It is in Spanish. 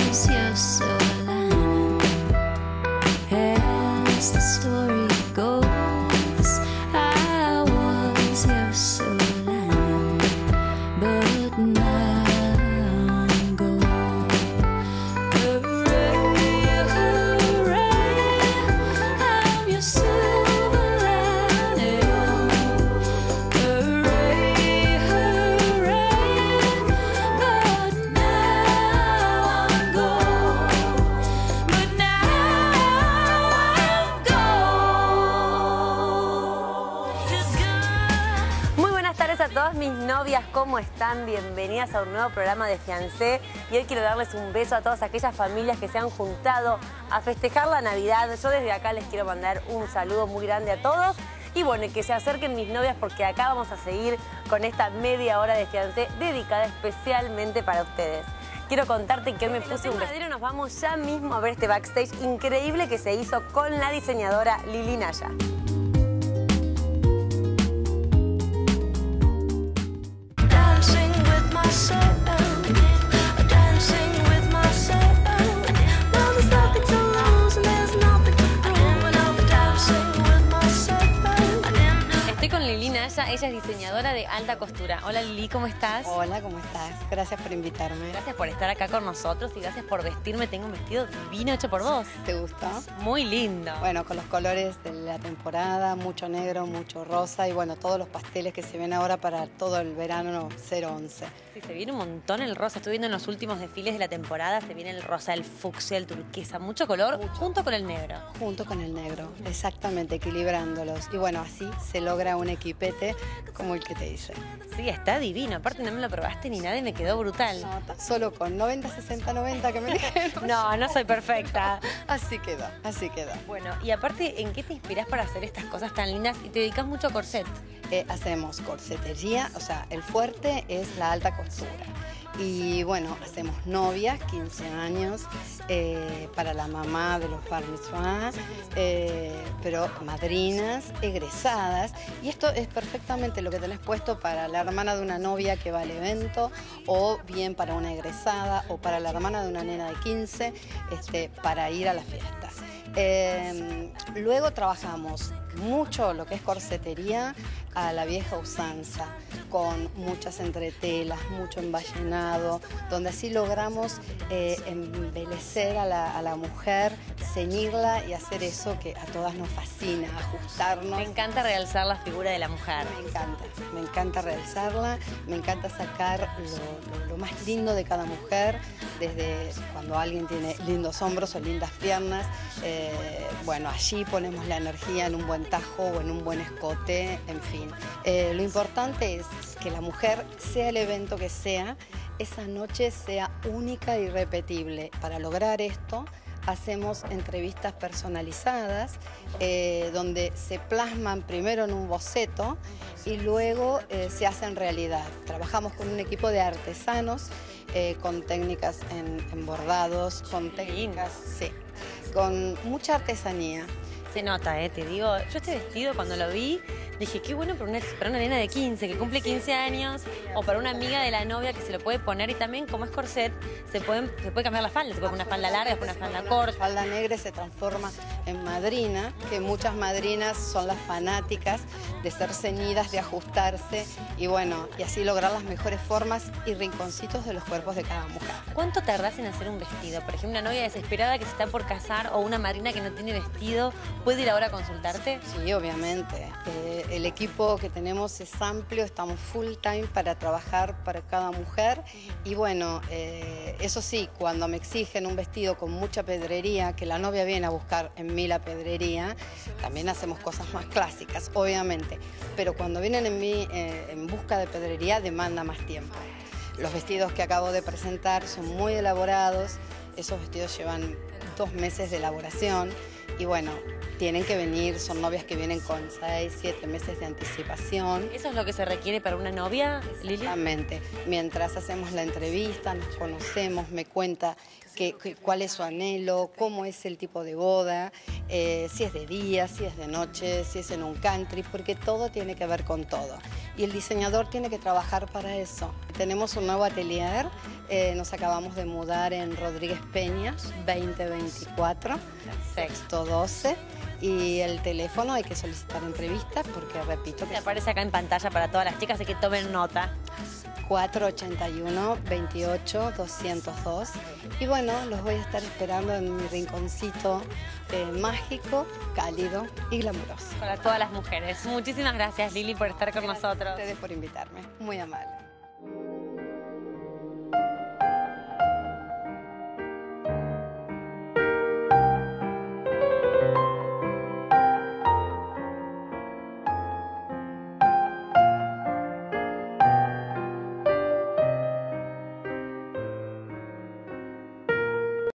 was your silver lining. As the story goes, I was your silver lining, but now I'm gone. Hooray, hooray, I'm your silver lining. Hooray, hooray, but now I'm gone. But now I'm gone. Muy buenas tardes a todas mis novias, ¿cómo están? Bienvenidas a un nuevo programa de Fiancé. Y hoy quiero darles un beso a todas aquellas familias que se han juntado a festejar la Navidad. Yo desde acá les quiero mandar un saludo muy grande a todos. Y bueno, que se acerquen mis novias porque acá vamos a seguir con esta media hora de Fiancé dedicada especialmente para ustedes. Quiero contarte que hoy me puse un vestido. Nos vamos ya mismo a ver este backstage increíble que se hizo con la diseñadora Lili Naya. Dancing with myself, dancing with myself. Now there's nothing to lose and there's nothing to prove, and I'm dancing with myself. Estoy con Lili Naya, ella es diseñadora de alta costura. Hola Lili, ¿cómo estás? Hola, ¿cómo estás? Gracias por invitarme. Gracias por estar acá con nosotros y gracias por vestirme. Tengo un vestido divino hecho por vos. ¿Te gustó? Muy lindo. Bueno, con los colores de la temporada, mucho negro, mucho rosa y bueno, todos los pasteles que se ven ahora para todo el verano 011. Sí, se viene un montón el rosa. Estoy viendo en los últimos desfiles de la temporada, se viene el rosa, el fucsia, el turquesa, mucho color junto con el negro. Junto con el negro, exactamente, equilibrándolos. Y bueno, así se logra un equipete como el que te hice. Sí, está divino. Aparte no me lo probaste ni nada y me quedó brutal. No, tan solo con 90, 60, 90 que me dijeron. No, no soy perfecta. Así queda, así queda. Bueno, y aparte, ¿en qué te inspirás para hacer estas cosas tan lindas? Y te dedicas mucho a corset. Hacemos corsetería, o sea, el fuerte es la alta costura. Y bueno, hacemos novias, 15 años, para la mamá de los bar mitzvah, pero madrinas, egresadas. Y esto es perfectamente lo que tenés puesto para la hermana de una novia que va al evento, o bien para una egresada, o para la hermana de una nena de 15, para ir a la fiesta. Luego trabajamos mucho lo que es corsetería a la vieja usanza, con muchas entretelas, mucho emballenado, donde así logramos embellecer a la mujer, ceñirla y hacer eso que a todas nos fascina, ajustarnos. Me encanta realzar la figura de la mujer. Me encanta realzarla, me encanta sacar lo más lindo de cada mujer, desde cuando alguien tiene lindos hombros o lindas piernas, bueno, allí ponemos la energía en un buen tajo o en un buen escote, en fin. Lo importante es que la mujer, sea el evento que sea, esa noche sea única y irrepetible. Para lograr esto, hacemos entrevistas personalizadas donde se plasman primero en un boceto y luego se hacen realidad. Trabajamos con un equipo de artesanos con técnicas en bordados, con técnicas, sí, con mucha artesanía. Se nota, te digo, yo este vestido cuando lo vi, dije, qué bueno para una nena de 15, que cumple 15 años, o para una amiga de la novia que se lo puede poner, y también como es corset, se puede cambiar la falda, se puede poner una falda larga, después una falda corta. La falda negra se transforma en madrina, que muchas madrinas son las fanáticas de ser ceñidas, de ajustarse, y bueno, y así lograr las mejores formas y rinconcitos de los cuerpos de cada mujer. ¿Cuánto tardás en hacer un vestido? Por ejemplo, una novia desesperada que se está por casar o una madrina que no tiene vestido, ¿puede ir ahora a consultarte? Sí, obviamente. El equipo que tenemos es amplio, estamos full time para trabajar para cada mujer y bueno, eso sí, cuando me exigen un vestido con mucha pedrería, que la novia viene a buscar en mí la pedrería, también hacemos cosas más clásicas, obviamente, pero cuando vienen en mí en busca de pedrería demanda más tiempo. Los vestidos que acabo de presentar son muy elaborados, esos vestidos llevan 2 meses de elaboración y bueno, tienen que venir, son novias que vienen con 6, 7 meses de anticipación. ¿Eso es lo que se requiere para una novia, Lili? Exactamente. Mientras hacemos la entrevista, nos conocemos, me cuenta cuál es su anhelo, cómo es el tipo de boda, si es de día, si es de noche, si es en un country, porque todo tiene que ver con todo. Y el diseñador tiene que trabajar para eso. Tenemos un nuevo atelier, nos acabamos de mudar en Rodríguez Peñas, 2024, sexto 12. Y el teléfono hay que solicitar entrevistas porque, repito, Que aparece acá en pantalla para todas las chicas, así que tomen nota. 481-28-202. Y bueno, los voy a estar esperando en mi rinconcito mágico, cálido y glamuroso. Para todas las mujeres. Muchísimas gracias, Lili, por estar con nosotros. Gracias a ustedes por invitarme. Muy amable.